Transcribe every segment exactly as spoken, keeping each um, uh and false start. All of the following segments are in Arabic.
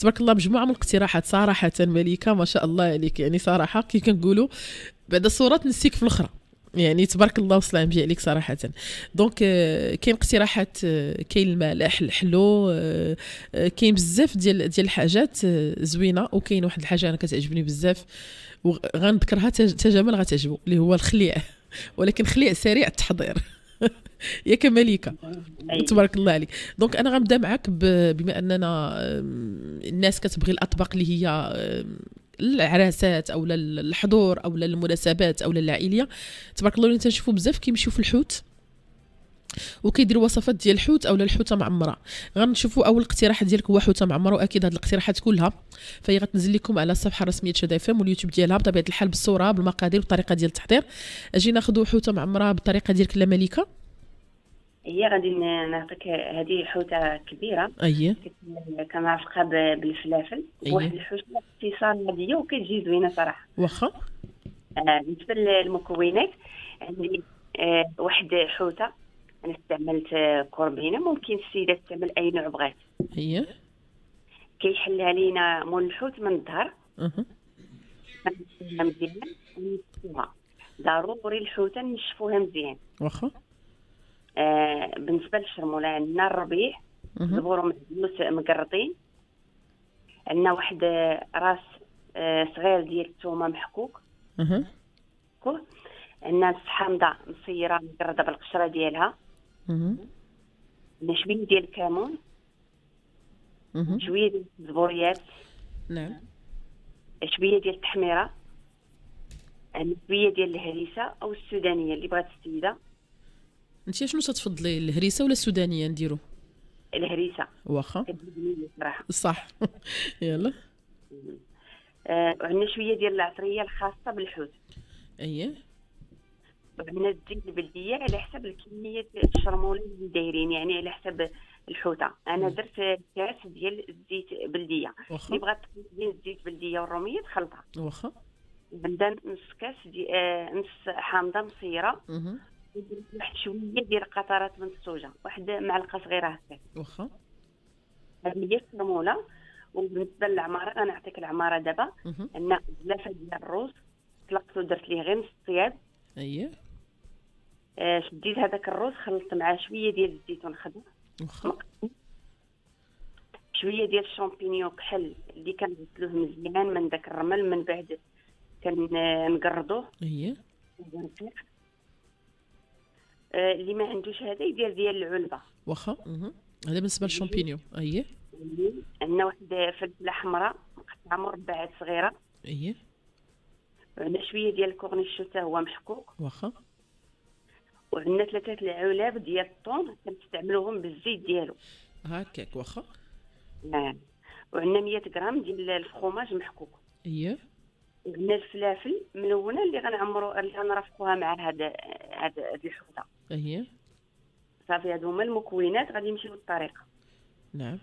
تبارك الله مجموعه من الاقتراحات صراحه مليكه ما شاء الله عليك. يعني صراحه كي كنقولوا بعد الصورات نسيك في الاخرى، يعني تبارك الله والسلام جي عليك صراحه. دونك كاين اقتراحات، كاين المالح الحلو، كاين بزاف ديال ديال الحاجات زوينه. وكاين واحد الحاجه انا كتعجبني بزاف وغنذكرها تجمل غتعجبو، اللي هو الخليع، ولكن خليع سريع التحضير. يا كماليكا تبارك الله عليك. دونك انا غنبدا معك بما اننا الناس كتبغي الاطباق اللي هي العراسات او الحضور او المناسبات او العائليه. تبارك الله اللي تنشوفوا بزاف كيمشيو في الحوت وكيديروا وصفات ديال الحوت او الحوته معمره. غنشوفوا اول اقتراح ديالك هو حوته معمره، واكيد هاد الاقتراحات كلها فهي غتنزل لكم على الصفحه الرسميه شاد اف ام واليوتيوب ديالها بطبيعه الحال بالصوره بالمقادير والطريقه ديال التحضير. اجي ناخذوا حوته معمره بالطريقه ديالك لا مليكه. هي غادي نعطيك هذه حوته كبيره. اييه كنرافقها بالفلافل. أيه. واحد الحوته اختصار هاديه وكتجي زوينه صراحه. واخا. آه بالنسبه للمكونات عندي آه واحد حوته، انا استعملت كوربينه، ممكن السيده تستعمل اي نوع بغات. اييه كيحلها لينا مول الحوت من الظهر. اها مزيان ونشفوها، ضروري الحوته نشفوها مزيان. واخا. آه بالنسبه للشرموله عندنا الربيع زبور معدوس مقرطين، عندنا واحد راس آه صغير ديال الثومه محكوك. اها عندنا الحامضه مصيره مقرده بالقشره ديالها. اها عندنا شويه ديال الكمون، اها شويه ديال الزبوريات، نعم، شويه ديال التحميره، عندنا شويه ديال الهريسه او السودانيه اللي بغات السيده. انت شنو تتفضلي، الهريسه ولا السودانيه نديرو؟ الهريسه واخا كتجبني صراحه. صح. يلا. آه وعندنا شويه ديال العطريه الخاصه بالحوت. اييه وعندنا الزيت البلديه على حسب الكميه الشرموله اللي دايرين، يعني على حسب الحوته. انا درت كاس ديال الزيت بلديه، اللي بغات ديال الزيت بلديه والروميه تخلطها. واخا. عندنا نص كاس دي آه نص حامضه مصيره. اها واحد شويه ديال قطرات من السوجه، واحد معلقه صغيره هكا. واخا. هذه هي الشرموله. وبالنسبه للعماره غنعطيك العماره دابا. عندنا زلافه ديال الروز طلقت ودرت ليه غير نص طياب. اييه آه شديت هذاك الروز خلطت معاه شويه ديال الزيتون خضر. واخا. شويه ديال الشامبينيون كحل اللي كنغسلوه مزيان من داك الرمل، من بعد كنقردوه. اييه آه اللي ما عندوش هذا يدير ديال العلبه. واخا. اها هذا بالنسبه للشامبينيون. اييه عندنا واحد فلفله حمراء مقطعه مربعات صغيره. اييه وعندنا شويه ديال الكورنيش حتى هو محكوك. واخا. وعندنا ثلاثه العلاب ديال الطون كنستعملوهم بالزيت ديالو هكاك. واخا. نعم. وعندنا مية غرام ديال الفخوماج محكوك. اييه وعندنا الفلافل ملونه اللي غنعمرو اللي غنرافقوها مع هذا هذا الحوته. اييه صافي هادو هما المكونات. غادي نمشيو للطريقه. نعم.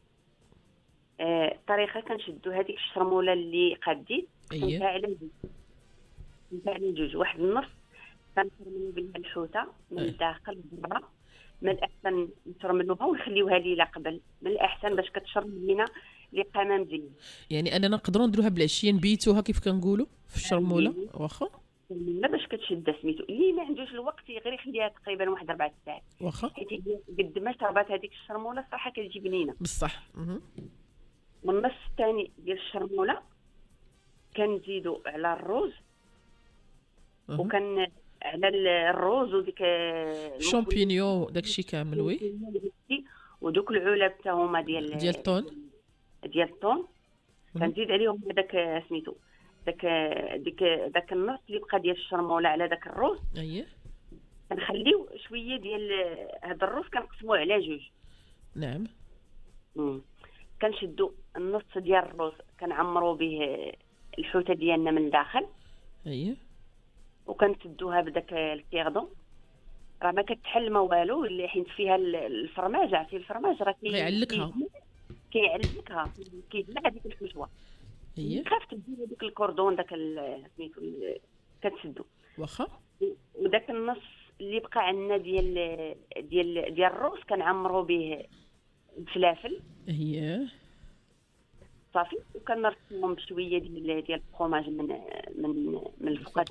آه الطريقه كنشدوا هذيك الشرموله اللي قاديت. اييه كنفها على جوج كنفها على جوج، واحد النص كنفرملو بها الحوته من أيه. الداخل برا. من الاحسن نفرملوها ونخليوها ليله قبل، من الاحسن باش كتشرب لينا اللي قامه مزيان. يعني اننا نقدروا نديروها بالعشيه نبيتوها كيف كنقولوا في الشرموله. واخا. لا باش كتشد سميتو. اللي ما عندوش الوقت غير يخليها تقريبا واحد اربع ساعات. واخا. حيت قد ما شربات هذيك الشرموله صراحه كتجي بنينه بصح. اها والنص الثاني ديال الشرموله كنزيدو على الروز. أه. وكان على الروز وديك الشامبينيون داكشي كامل. وي ودوك العلب حتى هما ديال ديال الطون ديال الطون كنزيد عليهم هذاك سميتو داك ديك داك النص اللي بقى ديال الشرموله على داك الروز. اييه كنخليو شويه ديال هذا الروز كنقسموه على جوج. نعم. امم كنشدوا النص ديال الروز كنعمروا به الحوته ديالنا من الداخل. اييه وكنسدوها بداك الكيردون. راه ما كتحل ما والو اللي حيت فيها الفرماج. عرفتي الفرماج راه كيعلكها كيعلكها كيبلع هذيك الحشوه. اييه خاف تدير هذيك الكوردون داك سميتو كتسدو. واخا. وداك النص اللي بقى عندنا ديال ديال ديال الروز كنعمروا به الفلافل. اييه صافي. وكنرصهم بشويه ديال ديال الفرماج من من من الفوق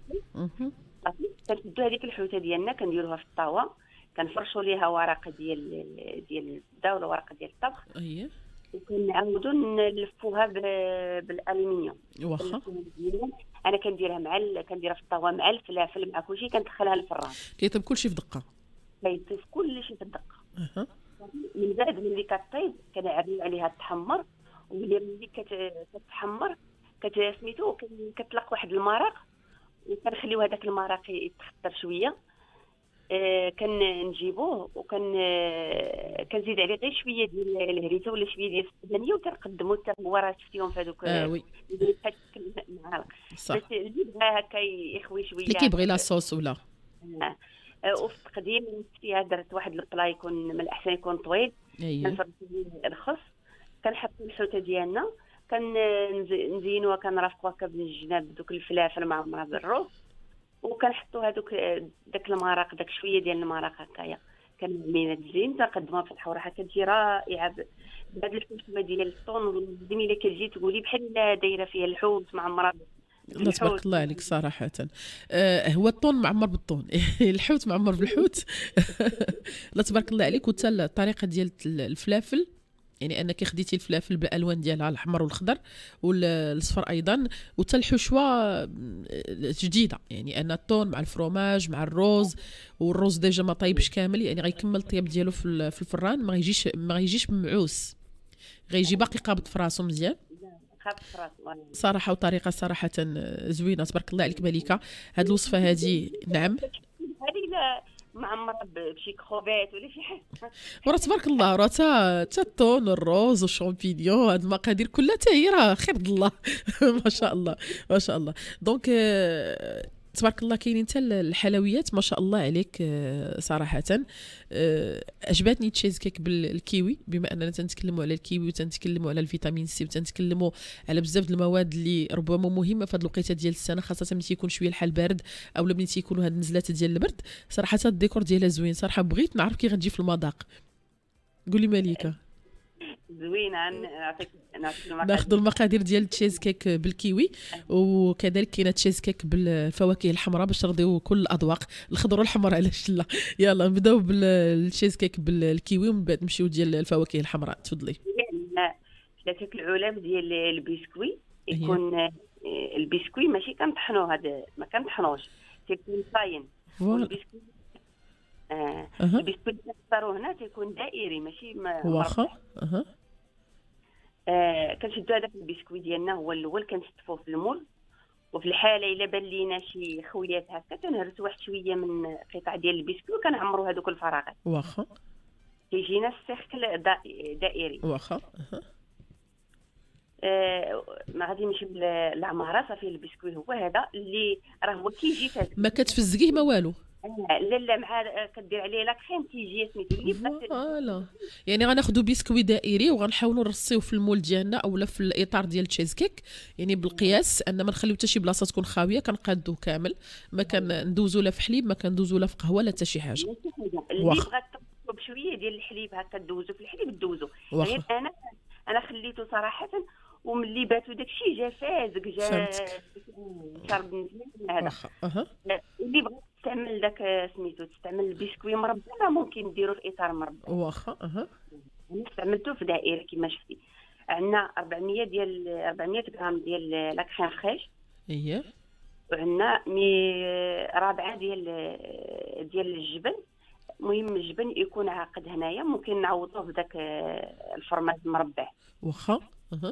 صافي. كنشدو هذيك الحوته ديالنا كنديروها في الطاوه، كنفرشوا ليها ورقه ديال ديال الزبده ولا ورقه ديال الطبخ. اييه. وكنعاودوا نلفوها بالالومنيوم. واخا. انا كنديرها مع ال... كنديرها في الطاوه مع الفلافل مع كلشي، كندخلها للفران كيطيب كلشي في دقه. كيطيب كلشي في الدقه. اها. من بعد ملي كطيب كنعريو عليها تحمر، وملي ملي كتحمر كتسميتو كتطلق واحد المرق، وكنخليو هذاك المرق يتخطر شويه. آه كنجيبوه وكن آه كنزيد عليه غير شويه ديال الهريسه ولا شويه ديال السودانيه، وكنقدموا حتى هو راه شفتيهم في هذوك اه وي المعالق. صح. بس اللي بغا هكا يخوي شويه اللي كيبغي لاصوص ولا آه. آه وفي التقديم فيها درت واحد البلا يكون من الاحسن يكون طويل. اييه. كنفرد الخس، كنحطوا الحوته ديالنا، كنزينوها كنرافقوها هكا بالجناب بدوك الفلافل معمره بالروز، وكنحطوا هذوك داك المرق داك شويه ديال المرق هكايا كنعمليها تزين كنقدموها في الحور هكا تجي رائعه بهاد الفلفله ديال الطون. الزميله كتجي تقولي بحال دايره فيها الحوت معمره. الله تبارك الله عليك صراحه. آه هو الطون معمر بالطون الحوت معمر بالحوت الله تبارك الله عليك. وتا الطريقه ديال الفلافل، يعني انك خديتي الفلافل بالالوان ديالها الاحمر والخضر والصفر ايضا، وتا الحشوه جديده، يعني ان الطون مع الفروماج مع الروز، والروز ديجا ما طيبش كامل، يعني غيكمل الطياب ديالو في في الفران، ما غيجيش ما غيجيش معوس، غيجي باقي قابض في راسو مزيان صراحه. وطريقه صراحه زوينه تبارك الله عليك مليكه. هاد الوصفه هذه نعم هذه معمره بشي كروفيت ولا شي حاجه، وراه تبارك الله راه تا تا الطون والروز والشامبينيون هاد المقادير كلها حتى هي راه خير الله ما شاء الله ما شاء الله. دونك تبارك الله كاينين حتى الحلويات ما شاء الله عليك صراحه. عجبتني تشيز كيك بالكيوي، بما اننا تنتكلموا على الكيوي وتنتكلموا على الفيتامين سي وتنتكلموا على بزاف د المواد اللي ربما مهمه في هذه الوقيته ديال السنه، خاصه ملي تيكون شويه الحال بارد او ملي تيكونوا هاد النزلات ديال البرد. صراحه الديكور ديالها زوين صراحه، بغيت نعرف كي غتجي في المذاق. قولي مليكه. زوينه. نعطيك ناخذ المقادير ديال التشيز كيك بالكيوي، وكذلك كاينه تشيز كيك بالفواكه الحمراء باش ترضيو كل الاذواق، الخضر والحمر علاش لا. يلا نبداو بالتشيز كيك بالكيوي ومن بعد نمشيو ديال الفواكه الحمراء. تفضلي. ثلاثه العلب ديال البسكوي يكون البسكوي ماشي كنطحنو، هذا ما كنطحنوش، تيكون صاين. والبسكوي اه البسكوي اللي كنختارو هنا تيكون دائري ماشي واخا. اها. آه كنشدو هذاك البسكوي ديالنا هو الاول كنستفوه في المول، وفي الحاله الا بان لينا شي خويات هكا كنهرسوا واحد شويه من قطع ديال البسكوي وكنعمروا هذوك الفراغات. واخا. كيجينا السيركل دائري. واخا. اها. آه ما غادي نمشي للعماره صافي. البسكوي هو هذا اللي راه هو كيجي فاز، ما كتفزقيه ما والو. لا لا مع كدير عليه لا كريم تيجي سميتو لي فوالا. يعني غناخذوا بسكوي دائري وغنحاولوا نرصيوه في المول ديالنا اولا في الاطار ديال التشيز كيك، يعني بالقياس ان ما نخليو حتى شي بلاصه تكون خاويه، كنقادوه كامل، ما كندوزو لا في حليب ما كندوزو لا في قهوه لا حتى شي حاجه. اللي بغات تطلب بشويه ديال الحليب هكا دوزو في الحليب دوزو. غير انا انا خليته صراحه، وملي باتو داكشي جا فازق جا شرب مزيان هذا. اها. اللي بغات تستعمل داك سميتو تستعمل البسكوي مربى راه ممكن ديرو في اطار مربى. واخا. اها. انا استعملته في دائره كما شفتي. عندنا أربعمية ديال أربعمية غرام ديال لا كريم فريش. اييه. وعندنا مي رابعه ديال ديال الجبن. المهم الجبن يكون عاقد هنايا، ممكن نعوضوه بداك الفرماج المربع. واخا. اها.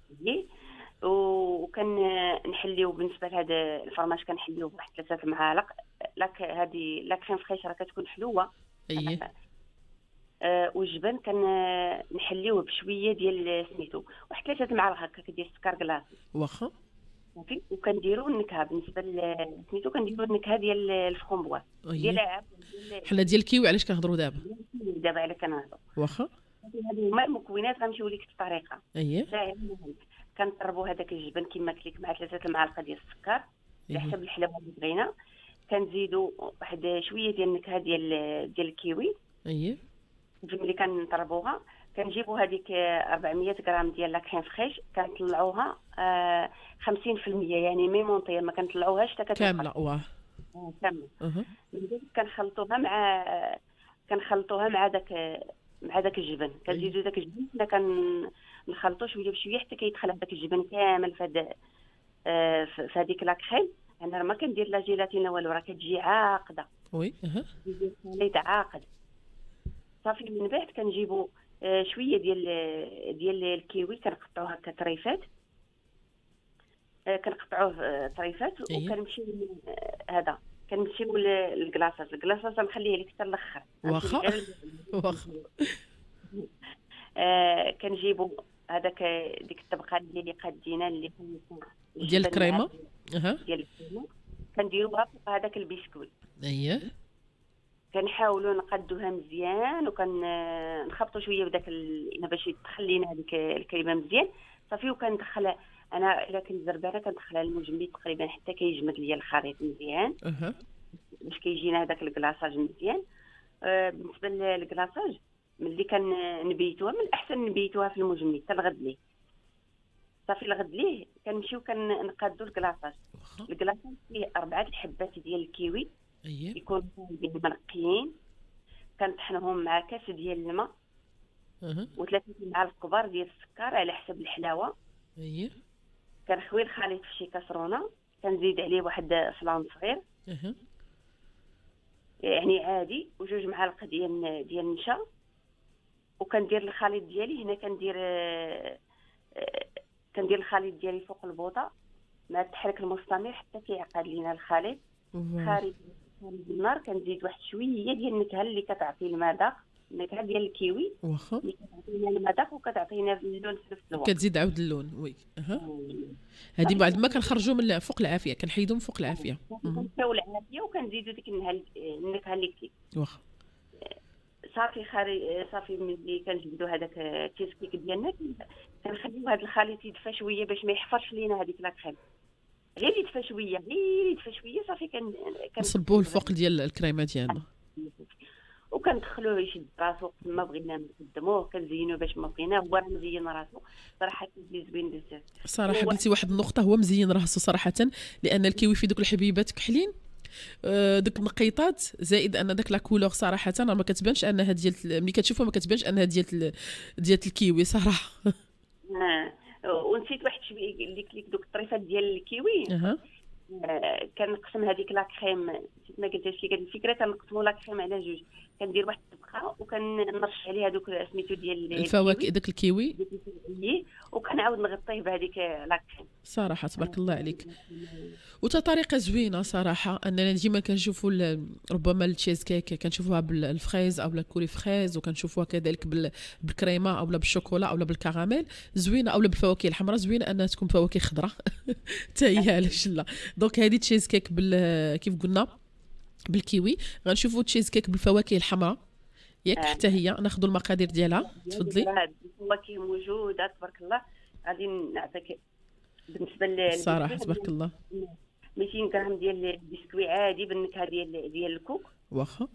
وكان نحليو بالنسبه لهذا الفرماج كنحليوه بواحد ثلاثه المعالق. لاك هذه لا كريم فريش راه كتكون حلوه. اييه. آه والجبن كان نحليوه بشويه ديال سميتو واحد ثلاثه المعالق هكا ديال السكر كلاصي. واخا. صافي. وكنديروا النكهه بالنسبه لسميتو كنديروا النكهه ديال الفخومبواز ديال حنا ديال الكيوي. علاش كنهضروا دابا دابا على كنهضروا. واخا. هذو هما المكونات غنمشيو لك في الطريقه. اييه. كنطربوا هذاك الجبن كما قلت لك مع ثلاثه المعالق ديال السكر على حسب الحلاوه اللي بغينا. كنزيدوا واحد شويه ديال النكهه ديال ديال الكيوي. اييه. ملي كنطربوها كنجيبوا هذيك أربعمية غرام ديال لا كريم فريش كنطلعوها آه خمسين في المية، يعني مي مونطيه ما كنطلعوهاش حتى كتوقف كامله. واه كامله. اها من بعد كنخلطوها مع كنخلطوها مع داك مع داك الجبن، كنزيدو داك الجبن حنا كنخلطو شويه بشويه حتى كيدخل هذاك الجبن كامل في هاد آه في هذيك لا كريم. انا ما كندير لا جيلاتين والو، راه كتجي عاقده. وي اها خليط عاقد صافي. من بعد كنجيبو آه شويه ديال ديال الكيوي كنقطعوه هكا طريفات، آه كنقطعوه طريفات وكنمشيو هذا كنمشيو للكلاصاج. الكلاصاج نخليه لك حتى الاخر. واخا واخا آه كنجيبو هذاك ديك الطبقه اللي قادينا اللي ديال الكريمه اها ديال الكريمه كنديروها فوق هذاك البسكويت. اييه كنحاولوا نقادوها مزيان وكنخبطوا شويه بداك ال... باش يدخل لينا هذيك الكريمه مزيان صافي. وكندخلها انا الا كنت زربانه كندخلها المجمد تقريبا حتى كيجمد ليا الخليط مزيان اها باش كيجينا هذاك الكلاصاج مزيان. آه بالنسبه للكلاصاج ملي كنبيتوها من الاحسن نبيتوها في المجمد حتى الغد ليه صافي. الغد ليه كنمشيو كنقادو الكلاصاج. الكلاصاج فيه اربعه الحبات ديال الكيوي اييه يكونوا منقيين، كنطحنهم مع كاس ديال الماء اها وثلاثه معالق كبار ديال السكر على حسب الحلاوه. اييه كنخوي الخليط في شي كاسرونه، كنزيد عليه واحد فلان صغير اها يعني عادي وجوج معالق ديال ديال النشا، وكندير الخليط ديالي هنا كندير كندير الخليط ديالي فوق البوطه مع التحريك المستمر حتى كيعقد لينا الخليط. خارج خارج النار كنزيد واحد شويه ديال النكهه اللي كتعطي المذاق، النكهه ديال الكيوي واخا اللي كتعطينا المذاق وكتعطينا اللون في نفس الوقت. كتزيد عاود اللون. وي اها هذه بعد ما كنخرجوا من فوق العافيه كنحيدهم فوق العافيه كنساو العافيه وكنزيدوا ديك النكهه اللي كي واخا صافي. خارج صافي ملي كنجبدوا هذاك التيسكيك ديالنا كنخليو هذا الخليط يدفى شويه باش ما يحفرش لينا هذيك لا كريم. غير يدفى شويه غير يدفى شويه صافي كن كنصبوه الفوق ديال الكريمه ديالنا وكندخلوه يشد راسو ما بغينا نقدموه كنزينوه باش ما بغيناه هو راه مزين راسو صراحه كيجي زوين بزاف. صراحه قلتي واحد النقطه، هو مزين راسو صراحه لان الكيوي فيه دوك الحبيبات كحلين آه دوك النقيطات، زائد ان داك لا كولور صراحه ما كتبانش انها ديال ملي كتشوفها ما كتبانش انها ديال ديال الكيوي صراحه. اه ونسيت واحد شويه اللي كليك دوك الطريفات ديال الكيوي. اها آه كنقسم هذيك لا كريم نسيت ما قلتهاش لك هذه الفكره. كنقسموا لا كريم على جوج، كندير واحد الطبقه وكنرش عليها دوك سميتو ديال الفواكه داك الكيوي وكنعاود نغطيه بهذيك لا كريم. صراحه تبارك الله عليك. وتا طريقه زوينه صراحه اننا ديما كنشوفوا ربما التشيز كيك كنشوفوها بالفريز او لا كوري فريز، وكنشوفوها كذلك بالكريمه او لا بالشوكولا او لا بالكراميل زوينه، او لا بالفواكه الحمراء زوينه انها تكون فواكه خضراء حتى هي علاش لا. دونك هذه تشيز كيك بال كيف قلنا بالكيوي، غنشوفوا تشيز كيك بالفواكه الحمراء ياك حتى هي. ناخذوا المقادير ديالها تفضلي. الفواكه موجوده تبارك الله. غادي نعطيك بالنسبه لل صراحه تبارك الله مئتين غرام ديال البسكوي عادي بالنكهه ديال ديال الكوك واخا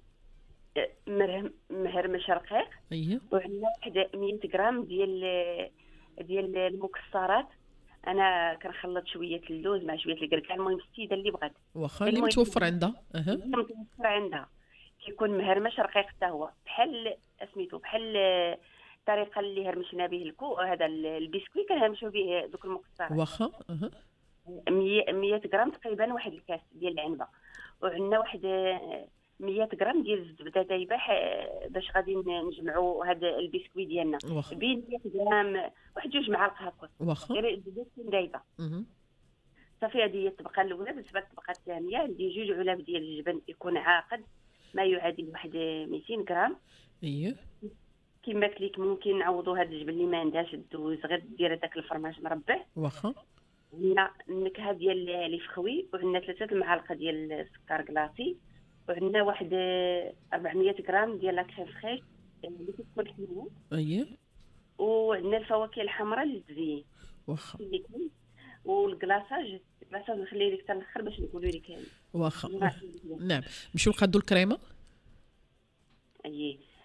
مرهم مهرمش رقيق. اييه وعندنا واحد مية غرام ديال ديال المكسرات. انا كنخلط شويه اللوز مع شويه الكركع، المهم السيده اللي بغات واخا اللي متوفر عندها. اها متوفر عندها كيكون مهرمش رقيق حتى هو بحال سميتو بحال الطريقه اللي هرمشنا به الكو هذا البسكوي كنهرمشوا به دوك المكسرات. واخا اها مية غرام تقريبا واحد الكاس ديال العنبه. وعندنا واحد مية غرام ديال الزبده دايبه باش غادي نجمعوا هذا البسكوي ديالنا بين مية غرام واحد جوج معالق هكا واخا غير الزبده دايبه. صافي هذه هي الطبقه الاولى. بالنسبه للطبقه الثانيه عندي جوج علب ديال الجبن يكون عاقد ما يعادل واحد مئتين غرام. اييه كما كليك ممكن نعوضوا هذا الجبن اللي ما عندهاش الدوز غير دير هذاك الفرماج مربع. واخا عندنا النكهه ديال الفخوي، وعندنا ثلاثه المعالق ديال السكر كلاصي، وعندنا واحد أربعمية غرام ديال لا كريم فريش اللي كتكون حلوه. اييه وعندنا الفواكه الحمراء اللي تزين واخا. والكلاصاج الكلاصاج نخليه لك حتى الاخر باش نقولوا لك. واخا نعم. نمشيو نقادو الكريمه. اييه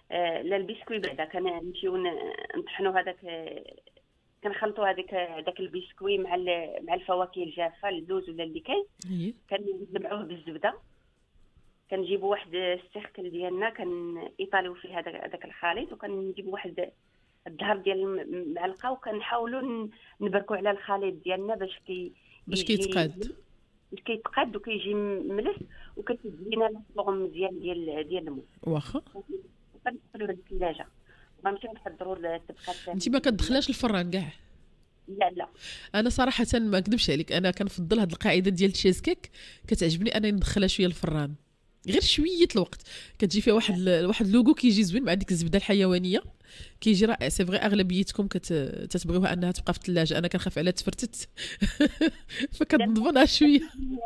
آه لا البسكوي بعدا كنمشيو نطحنوا هذاك، كنخلطوا هذاك هذاك البسكوي مع مع الفواكه الجافه، اللوز ولا اللي كاين، كنجمعوه بالزبده، كنجيبوا واحد السيركل ديالنا كنيطاليو فيه هذاك هذاك الخليط، وكنجيبوا واحد الظهر ديال المعلقه وكنحاولوا نبركوا على الخليط ديالنا باش كي باش كيتقاد باش كيتقاد وكيجي ملس، وكتزينا الفورم مزيان ديال ديال المول. واخا وكندخلوه للثلاجه وغنمشيو نحضروا الطبقه الثانيه. انت ما كتدخلاش الفران كاع؟ لا لا انا صراحه ما نكذبش عليك، انا كنفضل هذه القاعده ديال التشيز كيك، كتعجبني انني ندخلها شويه الفران غير شويه الوقت، كتجي فيها واحد واحد اللوغو كيجي زوين مع ديك الزبده الحيوانيه، كيجي رائع. سي فغي اغلبيتكم كتبغيوها انها تبقى في الثلاجه، انا كنخاف عليها تفرتت فكنضمنها شويه.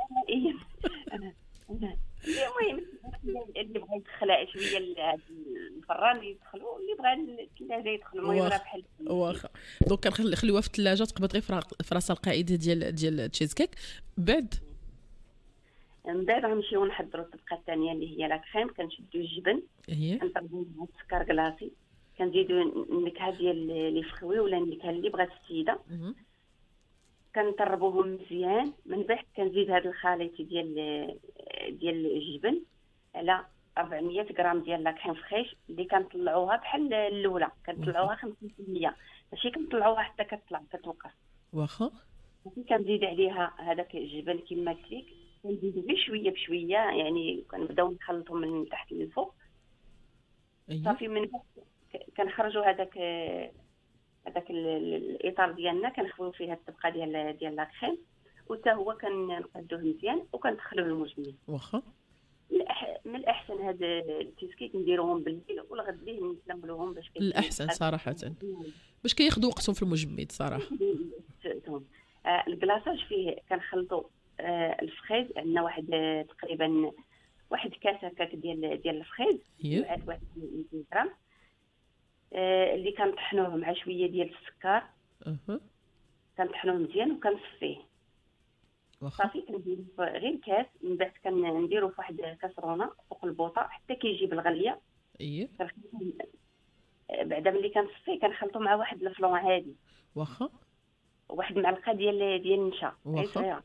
المهم اللي بغى يدخلها شويه الفران يدخلوا، اللي بغى الثلاجه يدخلوا، المهم راه بحال واخا. دونك كنخليوها في الثلاجه تقبض غير في راسها القاعده ديال ديال التشيز كيك. بعد من بعد غنمشيو نحضروا الطبقه الثانيه اللي هي لا كريم. كنشدوا الجبن كنضربوه مع السكر كلاصي، كنزيدوا النكهه ديال لي فخوي ولا النكهه اللي بغات السيده، كنطربوهم مزيان. من بعد كنزيد هذا الخليط ديال ديال الجبن على أربعمية غرام ديال لا كريم فريش اللي كنطلعوها بحال الاولى، كنطلعوها خمسين بالمية ماشي كنطلعوها حتى كتطلع كتوقف. واخا كنزيد عليها هذاك الجبن كما قلت لك، كنزيدو غير شويه بشويه، يعني كنبداو نخلطهم من تحت للفوق. صافي من كنخرجوا هذاك هذاك الاطار ديالنا، كنخويو فيه الطبقه ديال ديال لا كريم، وتا هو كنقادوه مزيان وكندخلوه للمجمد. واخا من الاحسن هاد التيسكيك نديروهم بالليل والغد ليه نتناولوهم باش الاحسن صراحه باش كياخذوا وقتهم في المجمد صراحه. آه الكلاصاج فيه كنخلطوا آه الفخيز، عندنا واحد آه تقريبا واحد كاس هكاك ديال ديال الفخيز واحد مئتين غرام، آه اللي كنطحنوه مع شويه ديال السكر. اها كنطحنوه مزيان وكنصفيه. صافي كنديرو غير كاس، من بعد كنديرو فواحد كاسرونه فوق البوطه حتى كيجي بالغليه. اييه بعدا ملي كنصفيه كنخلطو مع واحد الفلون عادي. واخا واحد المعلقه ديال ديال النشا واخا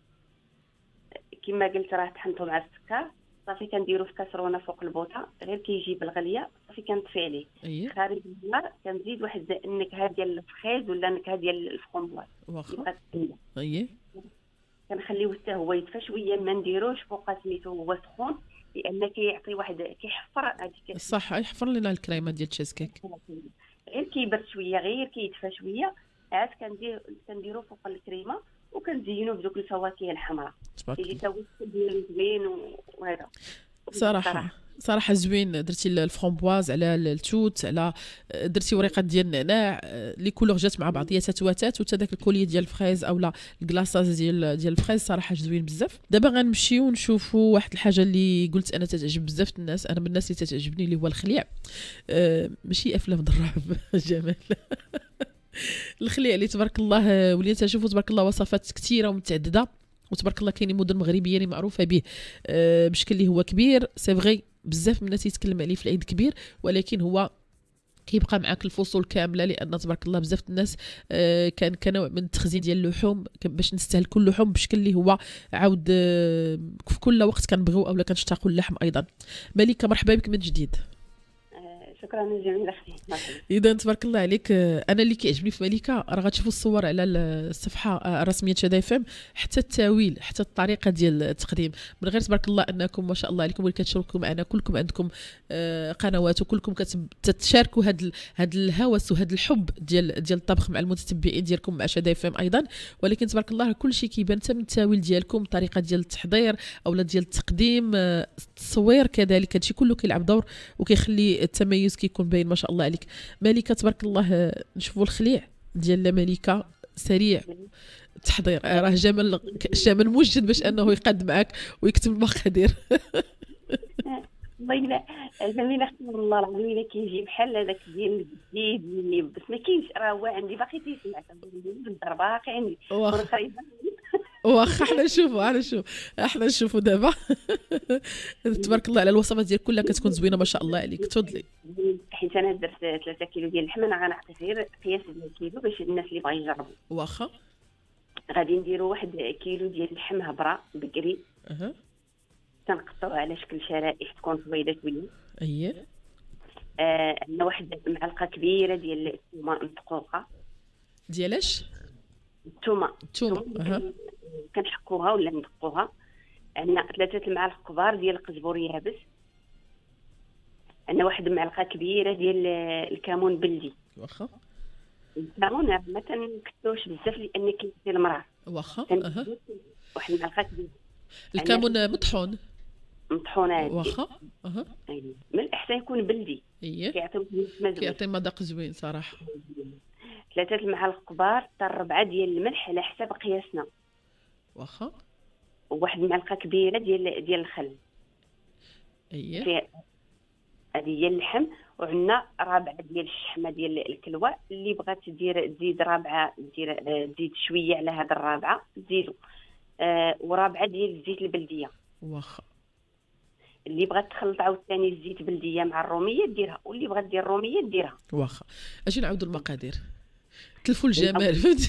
كما قلت راه طحنتو مع السكر. صافي كنديرو في كاسرونه فوق البوطه غير كيجي بالغليه، صافي كنطفي عليه. أيه. خارج النار كنزيد واحد النكهه ديال الفخيز ولا النكهه ديال الفخومبواز. واخا اييه كنخليوه حتى هو يدفى شويه، ما نديروش فوق سميتو هو سخون، لان كيعطي واحد كيحفر هذيك صح، يحفر لنا الكريمه ديال التشيز كيك. غير كيبرد شويه، غير كيدفى شويه، عاد كندير كنديرو فوق الكريمه وكنزينوه بدوك الفواكه الحمراء، يجي تا هو ديالو زوين وهذا صراحه صراحه زوين. درتي الفرامبواز على التوت، على درتي وريقه ديال النعناع، لي كولور جات مع بعضيها تاتواتات، وتا داك الكولي ديال الفريز اولا الكلاصاز ديال ديال الفريز صراحه زوين بزاف. دابا غنمشيو نشوفوا واحد الحاجه اللي قلت انا تتعجب بزاف الناس، انا من الناس اللي تتعجبني اللي هو الخليع. أه ماشي افلام الرعب جمال الخليع اللي تبارك الله وليت نشوفوا تبارك الله وصفات كثيره ومتعدده، وتبارك الله كاينين مدن مغربيه اللي معروفه به أه بشكل اللي هو كبير. سي فغي بزاف من الناس يتكلم عليه في العيد كبير، ولكن هو كيبقى معاك الفصول كامله، لان تبارك الله بزاف الناس آه كان كنوع من التخزين ديال اللحوم باش نستهلكوا اللحوم بشكل اللي هو عاود آه في كل وقت كنبغيو اولا كنشتاقوا اللحم ايضا. مليكه مرحبا بك من جديد. شكرا جميل اختي. اذا تبارك الله عليك. انا اللي كيعجبني في مليكه راه غتشوفوا الصور على الصفحه الرسميه شادا اف ام، حتى التاويل حتى الطريقه ديال التقديم، من غير تبارك الله انكم ما شاء الله عليكم اللي كتشاركوا معنا كلكم عندكم قنوات وكلكم كتشاركوا هذا هذا الهوس وهذا الحب ديال ديال الطبخ مع المتتبعين ديالكم مع شادا اف ام ايضا. ولكن تبارك الله كل شيء كيبان حتى من التاويل ديالكم، الطريقه ديال التحضير اولا ديال التقديم، التصوير كذلك، هادشي كله كيلعب دور وكيخلي التميز كيكون باين ما شاء الله عليك. مليكه تبارك الله نشوفوا الخليع ديال مليكه سريع التحضير، راه جمال جمال موجد باش انه يقاد معك ويكتب المقادير. والله الا زميله اختي والله العظيم الا كيجي بحال هذاك ديال الجديد اللي بس ما كاينش، راه هو عندي باقي تيسمع بالضربه باقي عندي. واخا حنا نشوفوا حنا نشوف احنا نشوفوا دابا. تبارك الله على الوصفات ديالك كلها كتكون زوينه ما شاء الله عليك. تفضلي. حيت انا درت ثلاثة كيلو ديال اللحم، انا غنعطي غير قياس ديال الكيلو باش الناس اللي بغا يجربوا. واخا. غادي نديروا واحد كيلو ديال اللحم هبره بكري. اها. تنقطعوها على شكل شرائح تكون طويله شويه. اييه. آه عندنا واحد معلقه كبيره ديال الثومه مدقوقه. ديالاش؟ الثومه. الثومه. اها. كنحكوها ولا ندقوها. عندنا ثلاثه المعالق كبار ديال القزبر يابس. عندنا واحد المعلقه كبيره ديال الكمون بلدي. واخا. الكمون ما تنكثروش بزاف لان كيزيد المرار. واخا. اها. واحد المعلقه كبيره. الكمون مطحون. مطحون عادي. واخا. اها. يعني من الاحسن يكون بلدي. اييه. كيعطيو مزيان. كيعطي مذاق زوين صراحه. ثلاثه المعالق كبار حتى ربعه ديال الملح على حسب قياسنا. واخا. وواحد المعلقه كبيره ديال ديال الخل. اييه. هذه هي اللحم. وعندنا رابعه ديال الشحمه ديال الكلوه، اللي بغات تدير تزيد رابعه دير تزيد شويه على هذه الرابعه تزيدوا. آه ورابعه ديال الزيت البلديه. واخا. اللي بغات تخلط عاوتاني الزيت بلديه مع الروميه ديرها، واللي بغات دير الروميه ديرها. واخا. اجي نعاودوا المقادير. تلفوا الجمال فهمتي.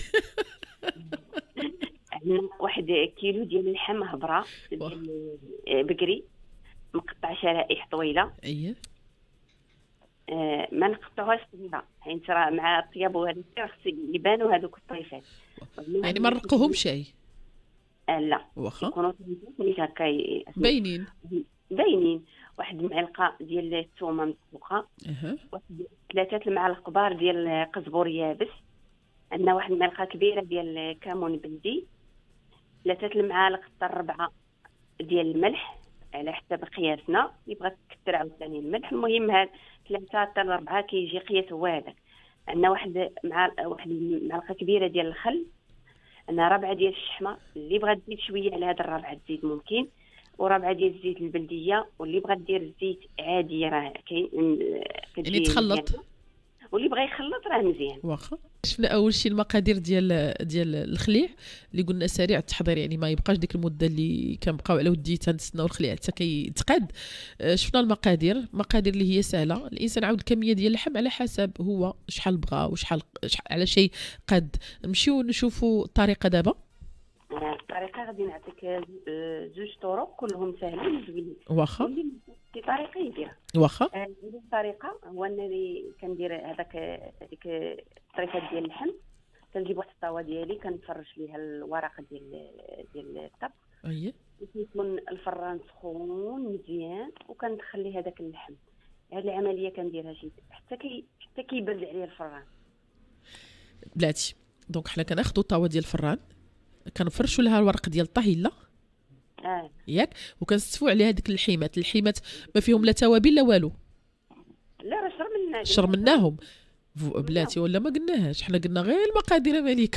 عندنا واحد كيلو ديال اللحم هبره ديال بقري مقطع شرائح طويله. اييه. آه ما نقطعوهاش طويله حيت راه مع الطياب وهذا خص يبانوا هذوك الطريفات. يعني ما نرقوهمش شي. آه لا. واخا. يكونوا نيت هكا باينين. باينين. واحد المعلقه ديال الثومه مسلوقه. اها. واحد ثلاثه المعالق كبار ديال القزبر يابس. عندنا واحد المعلقه كبيره ديال الكمون بلدي. ثلاثه المعالق حتى ربعه ديال الملح على حسب قياسنا. اللي بغات تكثر عاوتاني الملح. المهم هاد ثلاثه حتى اربعه كيجي قياس هو هذاك. عندنا واحد مع واحد المعلقه كبيره ديال الخل. عندنا ربعه ديال الشحمه، اللي بغات تزيد شويه على هاد الربعه تزيد ممكن. وربعه ديال الزيت البلديه، واللي بغات دير الزيت عادي راه كاين يعني تخلط. واللي بغى يخلط راه مزيان. واخا. شفنا اول شيء المقادير ديال ديال الخليع اللي قلنا سريع التحضير، يعني ما يبقاش ديك المده اللي كنبقاو على ودي تنستناو الخليع حتى كيتقاد. شفنا المقادير، مقادير اللي هي سهله. الانسان عاود الكميه ديال اللحم على حسب هو شحال بغى وشحال على شيء قد. نمشيو نشوفوا الطريقه دابا. الطريقه غادي نعطيك زوج طرق كلهم ساهلين زوينين. واخا. في طريقه يديرها. واخا. هذه الطريقه هو انني كندير هذاك هذيك الطريفات ديال اللحم. كنجيب واحد الطاوه ديالي كنفرش ليها الورق ديال ديال الطبخ. اييه. وكيكون الفران سخون مزيان وكندخل ليه هذاك اللحم. هذه العمليه كنديرها شي حتى كي حتى كيبرد عليه الفران بلاتي. دونك حنا كناخذوا الطاوه ديال الفران كنفرشوا لها الورق ديال الطهيله. اه ياك. وكنستفوا عليها هذيك اللحيمات. اللحيمات ما فيهم لا توابل لا والو. لا راه شرمنا شرمناهم بلاتي ولا ما قلناهاش. حنا قلنا غير المقادير مليكه.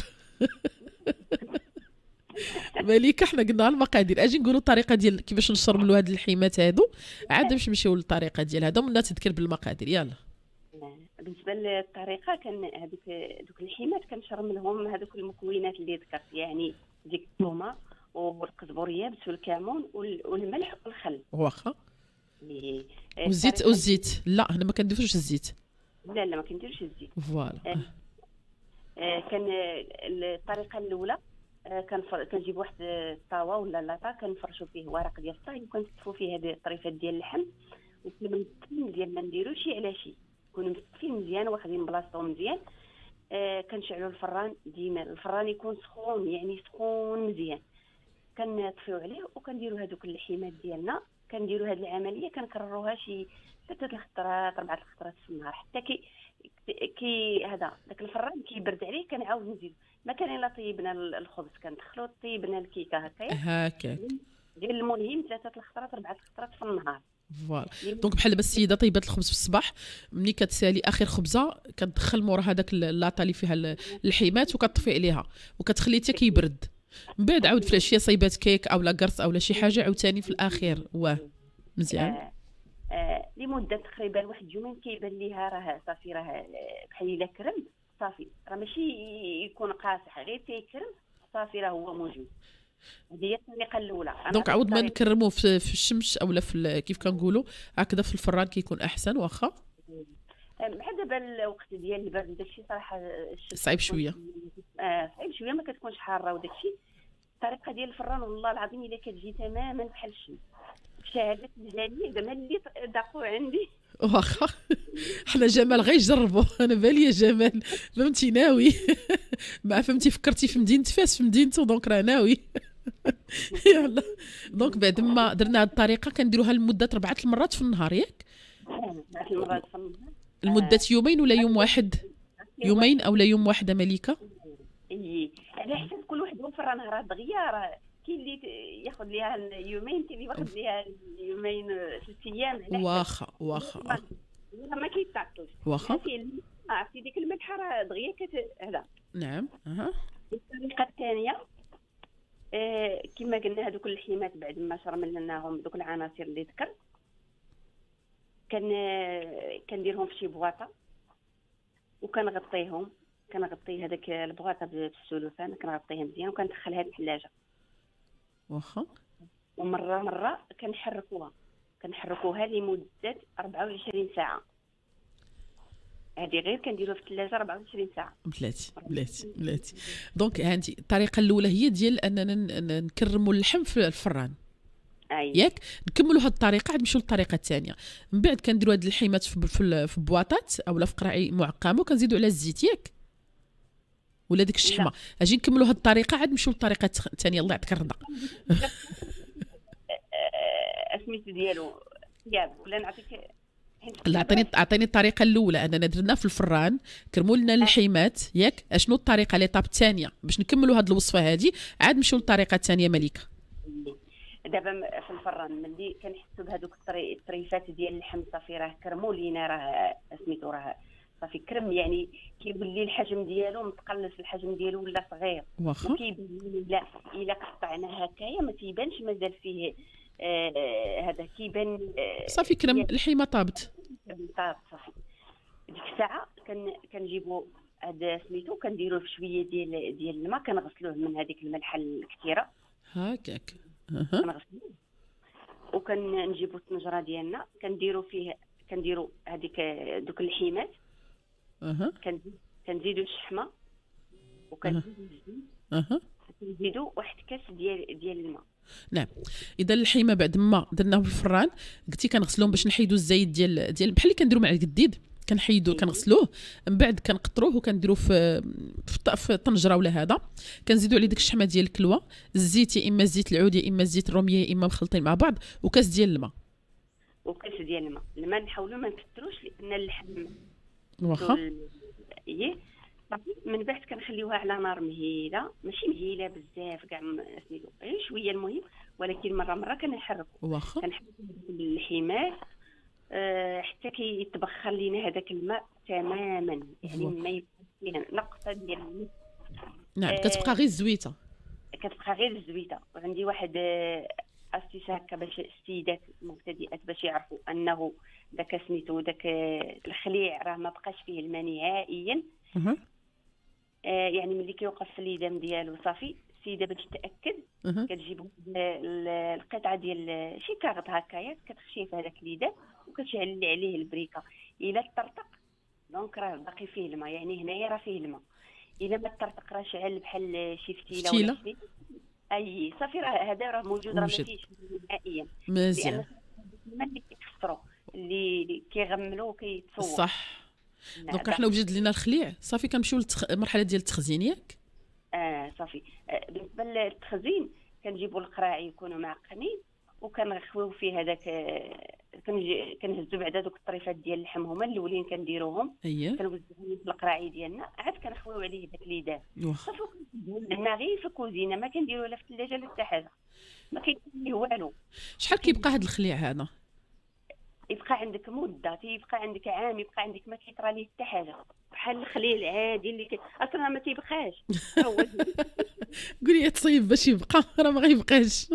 مليكه حنا قلنا المقادير. اجي نقولوا الطريقه ديال كيفاش نشرملوا هاد اللحيمات هادو عاد باش نمشيو للطريقه ديال هذا ومنها تذكر بالمقادير. يلا. بالنسبه للطريقه كان هذوك دوك اللحيمات كنشرم لهم هذوك المكونات اللي ذكرت، يعني ديك الثومه والقزبر يابس والكمون والملح والخل. واخا. والزيت والزيت لا هنا ما كنديروش الزيت. لا لا ما كنديروش الزيت. فوالا. آه. آه كان الطريقه الاولى آه كنجيب واحد الطاوه ولا لاطا كنفرشوا فيه ورق ديال الطهي وكنستفوا فيه هذه الطريفات ديال اللحم. وكنا متفقين مزيان ما نديروش شي على شي، كونوا متفقين مزيان واخدين بلاصتهم مزيان. آه كنشعلوا الفران ديما. الفران يكون سخون يعني سخون مزيان. كنطفيو عليه وكنديروا هذوك اللحيمات ديالنا. كنديروا هذه العمليه كنكرروها شي ثلاثه الخطرات اربعه الخطرات في النهار حتى كي كي هذا داك الفران كيبرد عليه. كنعاود نزيد مثلا الا طيبنا الخبز كندخلو طيبنا الكيكه هكايا هكاك ديال المهم ثلاثه الخطرات اربعه الخطرات في النهار. فوالا. دونك بحال دابا السيده طيبات الخبز في الصباح ملي كتسالي اخر خبزه كتدخل مورا هذاك اللاطا اللي فيها اللحيمات وكتطفي عليها وكتخليه حتى كيبرد. من بعد عاود في العشيه صايبات كيك او لا قرص او لا شي حاجه عاوتاني في الاخير. واه مزيان. آه آه لمده تقريبا واحد يومين كيبان ليها راه صافي راه بحال الا كرم صافي راه ماشي يكون قاصح غير تيكرم صافي راه هو موجود. هذه هي الطريقه الاولى. دونك عاود ما نكرموه في, في الشمس اولا في كيف كنقولوا هكذا في الفران كيكون احسن واخا. بحال دابا الوقت ديال البرد داكشي صراحه صعيب شويه. اه صعيب شويه، ما كتكونش حاره وداكشي. الطريقه ديال الفران والله العظيم الا كتجي تماما بحال الشمس. شهاده الجميع زعما اللي داقوا عندي واخا. حنا جمال غير جربوا. انا بالي جمال فهمتي ناوي. ما فهمتي فكرتي في مدينه فاس في مدينته دونك راه ناوي. يلا دونك بعد ما درنا هذه الطريقه كنديروها لمده اربعه المرات في النهار ياك؟ اربعه المرات في النهار لمده يومين ولا يوم واحد؟ يومين او لا يوم واحده مليكه؟ اي على حسب كل واحد هو فران راه دغيا راه كاين اللي ياخذ ليها يومين، كاين اللي ياخذ ليها يومين ثلاث ايام. واخا واخا ما كيتعطلش واخا. عرفتي ديك الملحه راه دغيا كت هذا. نعم. اها. الطريقه الثانيه آه كما قلنا هذوك اللحيمات بعد ما شرملناهم دوك العناصر اللي ذكرت كان كنديرهم في شي بواطه وكنغطيهم. كنغطي هذاك البواطه بالسلوفان كنغطيها مزيان وكندخلها للثلاجه واخا. ومره مره كنحركوها كنحركوها لمده اربعه وعشرين ساعه. هذه غير كنديروها في الثلاجه اربعه وعشرين ساعه. بلاتي بلاتي بلاتي. دونك هانتي الطريقه الاولى هي ديال اننا نكرموا اللحم في الفران. أي. ياك نكملوا هذه الطريقه عاد نمشيو للطريقه الثانيه. من بعد كنديروا هاد اللحيمات في في, في بواطات اولا في قراعي معقمه وكنزيدوا على الزيت ياك ولا ديك الشحمه. اجي نكملوا هاد الطريقه عاد نمشيو للطريقه الثانيه. الله يعطيك الرضا. اسميتو ديالو ياك ولا نعطيك؟ لا عطيني عطيني الطريقه الاولى اننا درنا في الفران كرموا لنا اللحيمات ياك. اشنو الطريقه ليطاب الثانيه باش نكملوا هاد الوصفه هذه عاد نمشيو للطريقه الثانيه مليكه. دابا في الفران ملي كنحسوا بهذوك الطريفات ديال اللحم صافي راه كرموا لينا راه سميتو راه صافي كرم يعني كيولي الحجم ديالو متقلص الحجم ديالو ولا صغير واخا. كيبان لا الا قطعناه هكايا ما تيبانش مازال فيه آه هذا كيبان آه صافي كرم الحيمه طابت طاب صافي. ديك الساعه كن كنجيبوا هذا سميتو كنديروه في شويه ديال ديال الماء كنغسلوه من هذيك الملحه الكثيره هكاك. اها كنغسلوه وكنجيبوا الطنجره ديالنا كنديروا فيه كنديروا هذيك دوك اللحيمات. اها. كنزيدوا الشحمه وكنزيدوا الزيت. اها. كنزيدوا واحد كاس ديال ديال الماء. نعم. اذا اللحيمه بعد ما درناهم في الفران قلتي كنغسلوهم باش نحيدوا الزيت ديال ديال بحال اللي كنديروا مع القديد كنحيدوا كنغسلوه من بعد كنقطروه وكنديروا في في طنجره ولا هذا كنزيدوا عليه ديك الشحمه ديال الكلوه الزيت يا اما الزيت العود يا اما الزيت الروميه يا اما مخلطين مع بعض وكاس ديال الماء. وكاس ديال الماء. الماء نحاولوا ما نكثروش لان اللحم واخا. ايه صافي. من بعد كنخليوها على نار مهيله ماشي مهيله بزاف كاع سميتو غير شويه المهم ولكن مره مره كنحركوا واخا. كنحركوا اللحيمات أه حتى كيتبخر لينا هذاك الماء تماما يعني ما يبقى فيه نقطه ديال الماء. نعم. أه كتبقى غير الزويته. كتبقى غير الزويته. وعندي واحد استيس هكا باش السيدات المبتدئات باش يعرفوا انه داك سميتو داك الخليع راه ما بقاش فيه الماء نهائيا. اها. آه يعني ملي كيوقف في اليدام ديالو صافي السيده باش تتاكد كتجيب القطعه ديال شي كاغط هكايا كتخشيه في هذاك اليدام وكتشعل عليه البريكه. الا طرطق دونك راه باقي فيه الماء يعني هنايا راه فيه الماء. الا ما طرطق راه شعل بحال شي فتيله ولا شي اي صافي راه هذا راه موجود راه ما فيهش نهائيا. مزيان. اللي كيكسروا اللي كيغملوا وكيتصور صح. دونك حنا وجد لينا الخليع صافي كنمشيو للمرحله ديال التخزين ياك. اه صافي. آه بالنسبه للتخزين كنجيبوا القراعي يكونوا معقمين وكنخويو فيه هذاك آه كنهزوا بعدا دوك الطريفات ديال اللحم هما الاولين كنديروهم. اييه. كنوزعوهم في القراعي ديالنا عاد كنخويو عليه داك اليدان صافي. لنا غير في الكوزينه ما كنديروا لا في الثلاجه لا حتى حاجه ما كاين فيه والو. شحال كيبقى هذا الخليع هذا؟ يبقى عندك مده تيبقى عندك عام يبقى عندك ما كيطرى ليه حتى حاجه بحال الخليل العادي اللي كي... اصلا ما تيبقاش. قولي تصيب باش يبقى راه ما غيبقاش.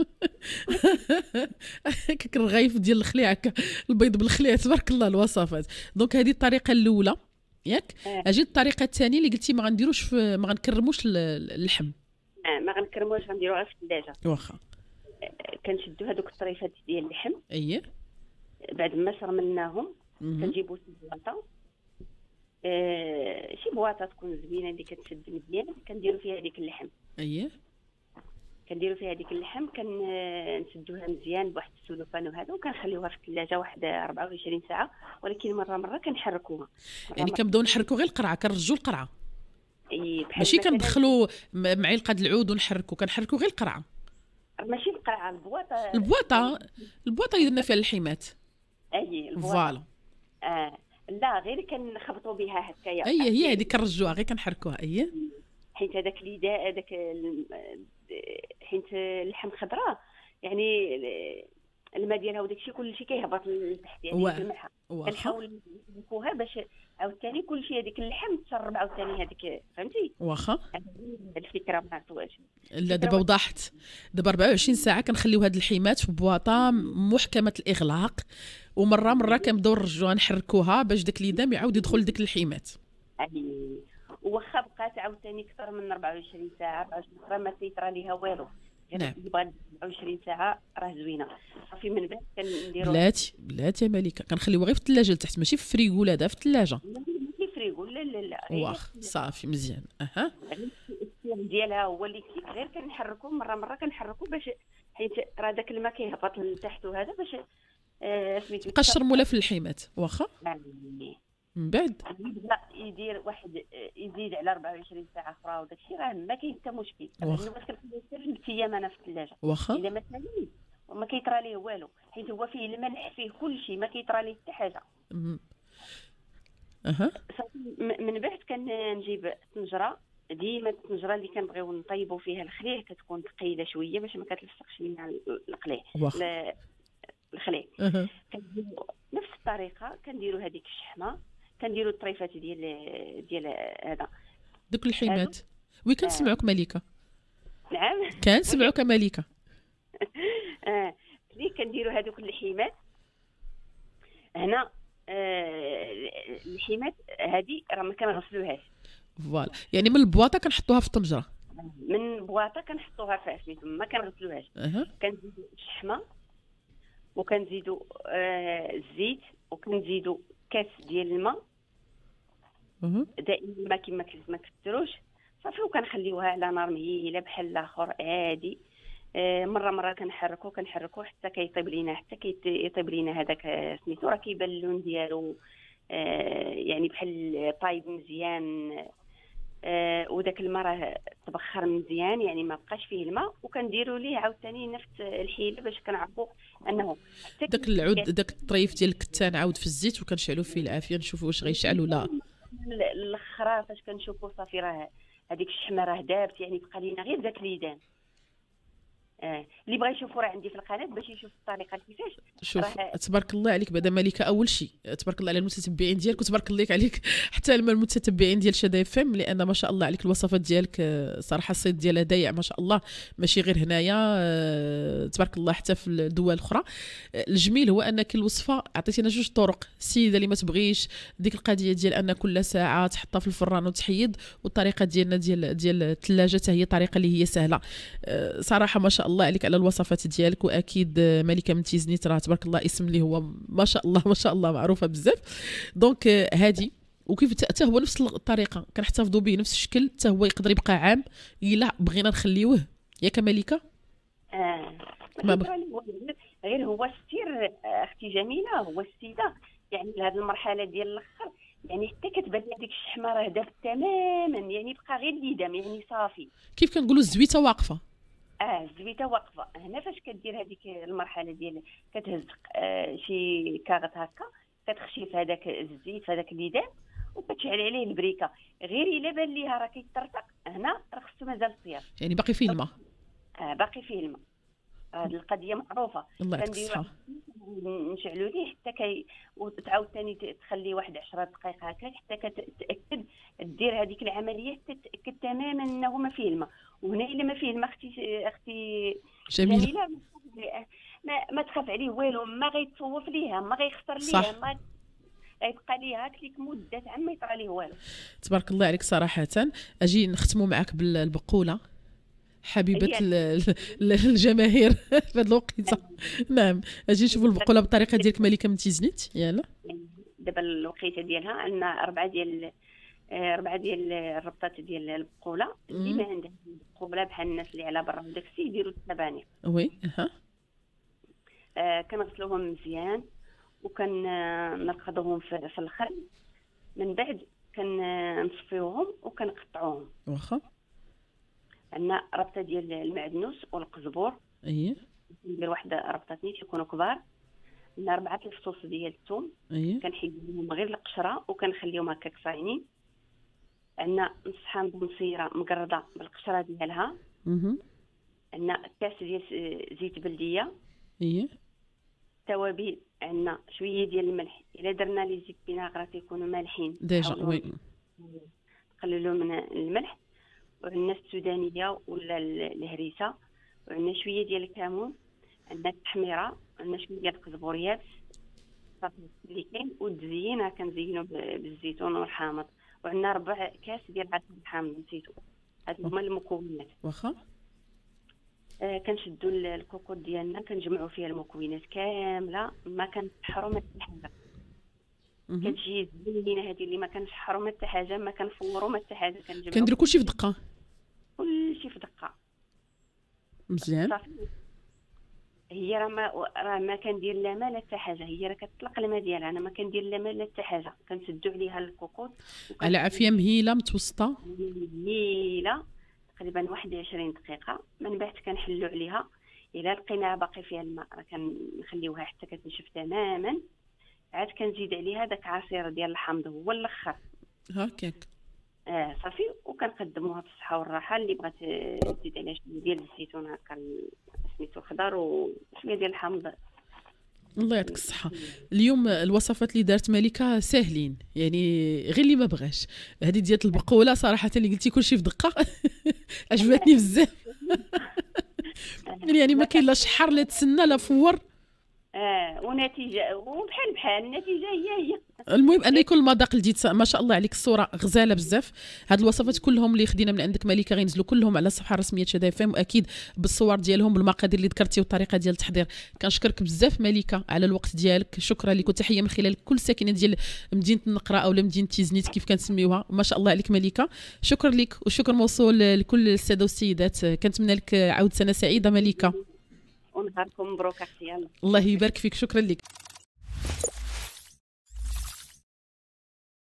هكاك الرغيف ديال الخليع هكا البيض بالخليع تبارك الله الوصفات. دونك هذه الطريقه الاولى ياك. اجي الطريقه الثانيه اللي قلتي ما غنديروش ما غنكرموش اللحم. اه ما كنكرموهاش غنديروها في الثلاجه. واخا. كنشدو هذوك الطريفات ديال اللحم. اييه. بعد ما شرملناهم كنجيبو شي بواطه، آه شي بواطه تكون زوينه اللي كتشد مزيان، كنديرو فيها هذيك اللحم. اييه. كنديرو فيها هذيك اللحم، كنسدوها مزيان بواحد السلوفان وهذا، وكنخليوها في الثلاجه واحد أربعة وعشرين ساعه، ولكن مره مره كنحركوها. يعني كنبداو نحركوا غير القرعه، كنرجوا القرعه. اي بحال ماشي كندخلوا معلقه العود ونحركوا، كنحركوا غير القرعه. ماشي القرعه، البواطه. البواطه البواطه اللي درنا فيها اللحيمات. اي البواطه. فوالا. اه لا، غير كنخبطوا بها هكايا. اي هي هذيك كنرجوها غير كنحركوها. اي حيت هذاك اللي هذاك حيت اللحم خضراء يعني الماء ديالها وداكشي كلشي كيهبط لتحت يعني الملح. كنحاول نفكوها باش عاوتاني كلشي هذيك اللحم تشرب عاوتاني هذيك، فهمتي؟ واخا. هذه الفكره ما عرفتوهاش. لا دابا وضحت. دابا أربعة وعشرين ساعه كنخليو هاد اللحيمات في بواطه محكمه الاغلاق، ومره مره كنبداو نرجعوها نحركوها باش داك اليدام يعاود يدخل ديك اللحيمات. يعني وخا بقات عاوتاني اكثر من أربعة وعشرين ساعه أربعة وعشرين ساعه ما كيطرى ليها والو. نعم. يبغى أربعة وعشرين ساعه راه زوينه. صافي من بعد كنديرو بلاتي بلاتي يا مليكه، كنخليوها غير في الثلاجه لتحت، ماشي في الفريغو، لا دا في الثلاجه. ماشي فريغو، لا لا لا. واخ صافي مزيان. اها. السير ديالها هو اللي غير كنحركو مره مره كنحركو باش حيت راه داك الماء كيهبط لتحت وهذا باش آه سميتو تبقى الشرموله في اللحيمات. واخا. من بعد يبدا يدير واحد يزيد على أربعة وعشرين ساعه اخرى، وداك الشيء راه ما كاين حتى مشكل. لانه باش كنخليو ثلاث ايام انا في الثلاجه. واخا. الا ما ساليش وما كيطرى ليه والو، حيت هو فيه الملح فيه كل شيء، ما كيطرى ليه حتى حاجه. اها. من بعد كنجيب الطنجره، ديما الطنجره اللي كنبغيو نطيبوا فيها الخليع كتكون ثقيله شويه باش ما كتلصقش لينا القليع الخليع. أه. كنديروا نفس الطريقه، كنديروا هذيك الشحمه، كنديروا الطريفات ديال ديال هذا دوك اللحيمات. وي كنسمعوك مليكه. نعم كنسمعوك مليكه. اه اللي كنديروا هذوك اللحيمات هنا. آه اللحيمات هذه راه ما كنغسلوهاش. فوالا، يعني من البواطه كنحطوها في الطنجره، من البواطه كنحطوها فيها سميتو، ما كنغسلوهاش. أه. كنزيدوا الشحمه، وكنزيدوا آه الزيت، وكنزيدوا كاس ديال الماء. أه. دائما ما كما ما كثروش صافي، وكنخليوها على نار مهيله بحال الاخر عادي. آه مره مره كنحركو كنحركو حتى كيطيب لينا، حتى كيطيب لينا هذاك سميتو، راه كيبان اللون ديالو آه يعني بحال طايب مزيان. آه وداك الماء راه تبخر مزيان، يعني ما بقاش فيه الماء. وكنديروا ليه عاوتاني نفس الحيله باش كنعرفوا انه داك العود داك الطريف ديال الكتان عاود في الزيت وكنشعلوا فيه العافيه، نشوفوا واش غيشعل ولا. الاخر فاش كنشوفوا صافي راه هذيك الشحمه راه دابت، يعني بقى لينا غير داك اليدان. اه اللي بغى يشوفوا راه عندي في القناه باش يشوف الطريقه كيفاش. شوف تبارك الله عليك بعدا مليكه، اول شيء تبارك الله على المتتبعين ديالك، وتبارك الله عليك حتى المتتبعين ديال شدا اف ام، لان ما شاء الله عليك الوصفات ديالك صراحه الصيد ديالها دايع ما شاء الله، ماشي غير هنايا تبارك الله حتى في الدول الاخرى. الجميل هو انك الوصفه عطيتينا جوج طرق، السيده اللي ما تبغيش ديك القضيه ديال ان كل ساعه تحطها في الفران وتحيد، والطريقه ديالنا ديال ديال الثلاجه حتى هي طريقه اللي هي سهله. صراحه ما شاء الله عليك على الوصفات ديالك. واكيد ملكه من تيزنيت راه تبارك الله اسم اللي هو ما شاء الله ما شاء الله معروفه بزاف. دونك هادي وكيف حتى هو نفس الطريقه كنحتفظوا به نفس الشكل، حتى هو يقدر يبقى عام الا بغينا نخليوه ياك ملكه. اه ما بغ... غير هو السير اختي جميله، هو السيده يعني لهذه المرحله ديال الاخر، يعني حتى كتبان هذيك الشحمه راه دابت تماما، يعني بقى غير اليدام يعني صافي. كيف كنقولوا الزويته واقفه. اه الزويته واقفه. هنا فاش كدير هذيك المرحله ديال كتهز آه شي كاغط هكا، كتخشي في هذاك الزيت في هذاك اليدان، وكتشعل عليه البريكه. غير الا بان ليها راه كيطرطق هنا راه خصو مازال صير، يعني باقي فيه الماء. اه باقي فيه الماء. هذه القضيه معروفه. كنديروا نشعلوا ليه حتى كي وتعاود ثاني تخلي واحد عشرة دقائق هكا حتى كتاكد دير هذيك العمليه حتى تاكد تماما انه ما فيه الماء. وهنا الا ما فيه الماء اختي اختي جميله, جميلة ما, ما تخاف عليه والو، ما غيتصوف ليها، ما غيخسر ليها، ما غيبقى ليها كليك مده عام ما يطرى ليه والو. تبارك الله عليك صراحه. اجي نختموا معك بالبقوله حبيبه هي ال- ال- الجماهير في هذا الوقيته. نعم، اجي نشوفوا البقوله بالطريقه ديالك ملكه من تيزنيت. يلا دابا الوقيته ديالها عندنا اربعه ديال آه، اربعه ديال الربطات ديال البقوله اللي ما عندها البقوله بحال الناس اللي على برا وداكشي يديروا التباني. وي اها آه كنغسلوهم مزيان وكنرقدوهم في, في الخل. من بعد كنصفيوهم وكنقطعوهم. واخا عندنا ربطه ديال المعدنوس والقزبور، اي ندير واحد ربطتين تيكونوا كبار. عندنا اربعه الفصوص ديال الثوم اي كنحيدهم غير القشره وكنخليهم هكاك صاينين. عندنا نص حامض مصيره مقرده بالقشره ديالها. اها عندنا كاس ديال زيت بلديه. اي توابل عندنا شويه ديال الملح، الا درنا لي زيت فيناغرا تيكونوا مالحين ديجا وي نقللوا من الملح. وعندنا السودانيه ولا الهريسه، وعندنا شويه ديال الكمون، عندنا التحميره، عندنا شويه ديال القزبوريات صافي اللي كاين. والتزيين كنزينوا بالزيتون والحامض. وعندنا ربع كاس ديال عسل الحامض نسيتو. هادو هما المكونات. واخا آه كنشدوا الكوكوط ديالنا كنجمعوا فيها المكونات كامله، ما كنسحروا ما حتى حاجه. كتجي زوينه هذه اللي ما كنسحروا ما حتى حاجه، ما كنفوروا ما حتى حاجه، كنجمعوا كندير كلشي في دقه. كلشي في دقه مزيان. صافي. هي راه ما راه ما كندير لا ما لا حتى حاجه، هي راه كتطلق الماء ديالها، انا ما كندير لا ما لا حتى حاجه. كنسدوا عليها الكوكوط على عافيه مهيله متوسطه مهيله تقريبا واحد وعشرين دقيقه. من بعد كنحلوا عليها، الا لقيناها باقي فيها الماء راه كنخليوها حتى كتنشف تماما. عاد كنزيد عليها داك عصير ديال الحامض هو الاخر هكاك. اه صافي. وكنقدموها بالصحه والراحه. اللي بغات تزيد عليها شويه ديال الزيتون هكا سميتو الخضر وشويه ديال الحامض. الله يعطيك الصحة. اليوم الوصفات اللي دارت ملكة ساهلين، يعني غير اللي ما بغاش. هذه ديال البقولة صراحة اللي قلتي كلشي في دقة عجبتني بزاف. يعني ما كاين لا شحر لا تسنى لا فور. اه ونتيجه وبحال بحال النتيجه هي هي. المهم ان يكون المذاق لديت ما شاء الله عليك. الصوره غزاله بزاف. هاد الوصفات كلهم اللي خدينا من عندك ملكه غينزلوا كلهم على الصفحه الرسميه شدا اف ام، واكيد بالصور ديالهم بالمقادير اللي ذكرتي والطريقه ديال التحضير. كنشكرك بزاف ملكه على الوقت ديالك. شكرا لك وتحيه من خلال كل ساكنه ديال مدينه النقره او مدينه تيزنيت كيف كنسميوها. ما شاء الله عليك ملكه. شكرا لك وشكر موصول لكل الساده والسيدات. كنتمنى لك عود سنه سعيده ملكه. ونهاركم مبروك اختي. الله يبارك فيك. شكرا لك.